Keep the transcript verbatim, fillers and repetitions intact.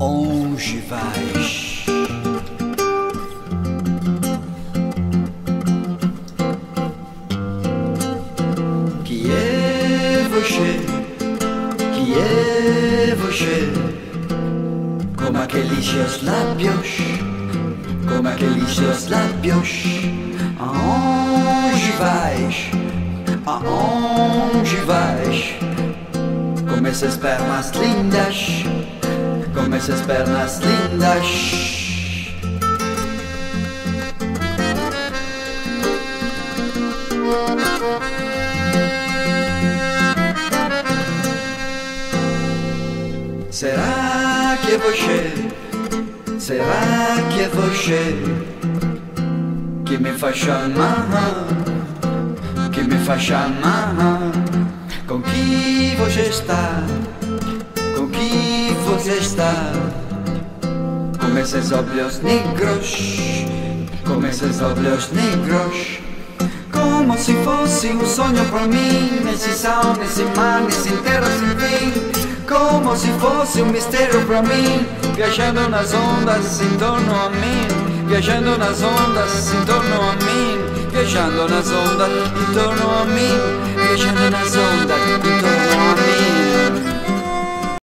Onde vais? Que é você? Que é você? Como aqueles seus lábios, como aqueles seus lábios. Aonde vais? Aonde vais? Com essas pernas lindas, com essas pernas lindas. Será que é você? Será que é você que me faz chamar? Que me faz chamar? Com que você está? Com que você está? Com esses olhos negros, com esses olhos negros. Como se fosse um sonho pra mim, nesse céu, nesse mar, nesse terra sem fim. Como se fosse um mistério pra mim, viajando nas ondas em torno a mim, viajando nas ondas em torno a mim, viajando nas ondas em torno a mim, viajando nas ondas em torno a mim.